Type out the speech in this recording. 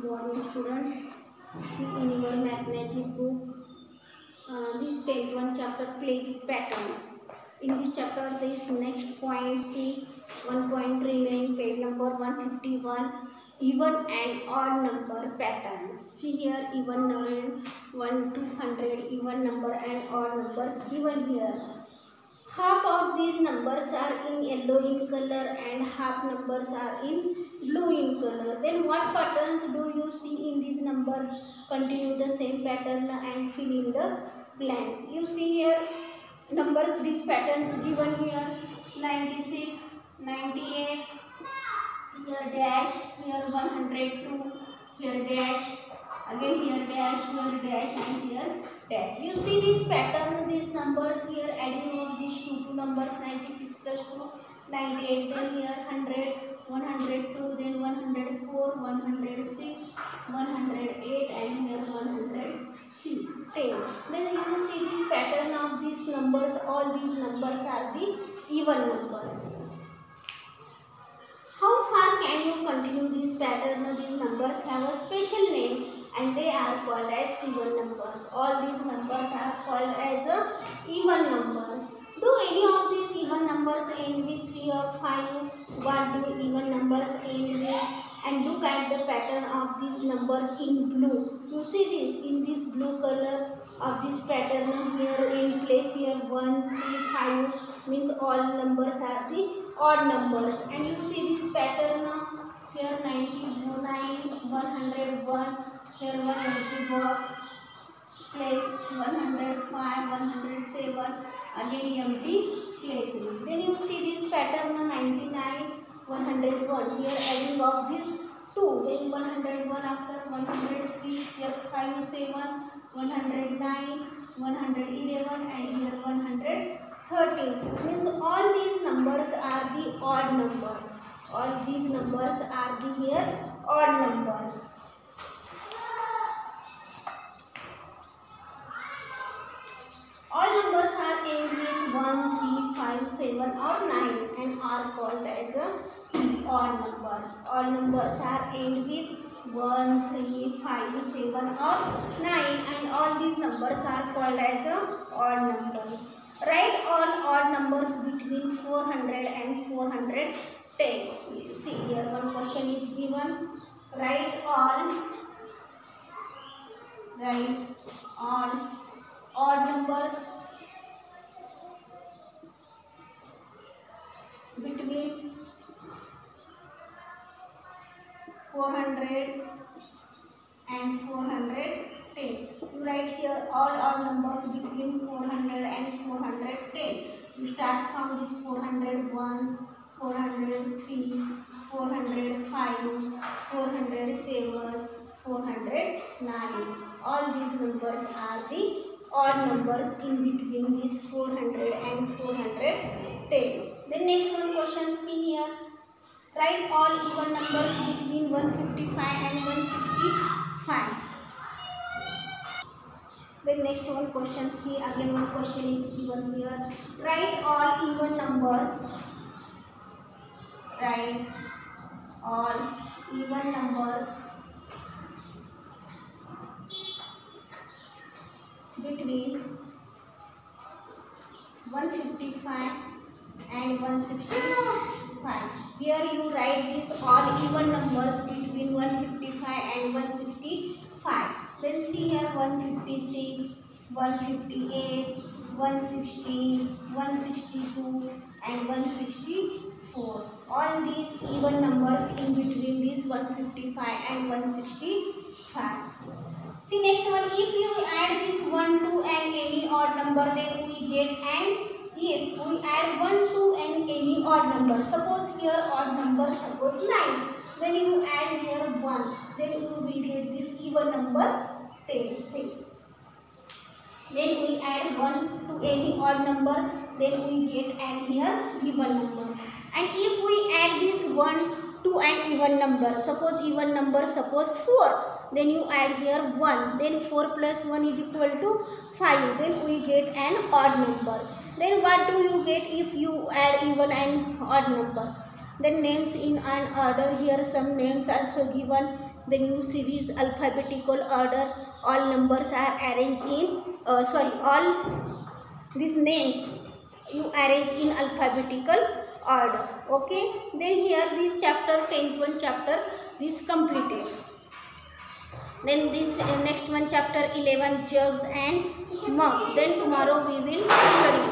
Good morning, students. See in your math magic book, this 10th one chapter, play with patterns. In this chapter, this next point, see 1 point remain, page number 151, even and odd number patterns. See here, even number 1 to 100, even number and odd numbers given here. Half of these numbers are in yellow in color and half numbers are in blue in color. Then what patterns do you see in these numbers? Continue the same pattern and fill in the blanks. You see here numbers, these patterns given here: 96, 98, here dash, here 102, here dash, again here dash, and here dash. You see this pattern, these numbers here, adding of these two numbers, 96 plus 2, 98, then here 100, 102, then 104, 106, 108, and here 110. Then you see this pattern of these numbers, all these numbers are the even numbers. How far can you continue this pattern? These numbers have a special name and they are called as even numbers. All these numbers are called as even numbers. Do any of these even numbers end with 3 or 5? What do even numbers end with? And look at the pattern of these numbers in blue. You see this in this blue color of this pattern here in place here 1, 3, 5 means all numbers are the odd numbers. And you see this pattern here 99, 101, here 191, place 105, 107, again empty places. Then you see this pattern 99, 101, here adding of this 2, then 101 after 103, here 57, 109, 111, and here 113. Means all these numbers are the odd numbers. All these numbers are the here odd numbers. All numbers are end with 1, 3, 5, 7 or 9 and are called as odd numbers. All numbers are end with 1, 3, 5, 7 or 9 and all these numbers are called as odd numbers. Write all odd numbers between 400 and 410. See here one question is given. Write all odd numbers between 400 and 410. You write here all odd numbers between 400 and 410. You start from this 401, 403, 405, 407, 409. All these numbers are the odd numbers in between these 400 and 410. The next one question, see here. Write all even numbers between 155 and 165. The next one question, see again one question is given here. Write all even numbers. Write all even numbers between 155 and 165. Here you write these all even numbers between 155 and 165. Then see here 156, 158, 160, 162 and 164. All these even numbers in between this 155 and 165. See next one, if you add this 1 to and any odd number, then we get an if we add 1 to and any odd number. Suppose here odd number, suppose 9. Then you add here 1. Then you will get this even number 10. See. When we add 1 to any odd number, then we get an here even number. And if we add this 1 to an even number, suppose even number, suppose 4. Then you add here 1. Then 4 plus 1 is equal to 5. Then we get an odd number. Then what do you get if you add even and odd number? Then names in an order, here some names also given. the new series alphabetical order. All numbers are arranged in all these names you arrange in alphabetical order. Okay, then here this chapter 10th one chapter this completed. Then this next one chapter 11 jugs and mugs. Then tomorrow we will study.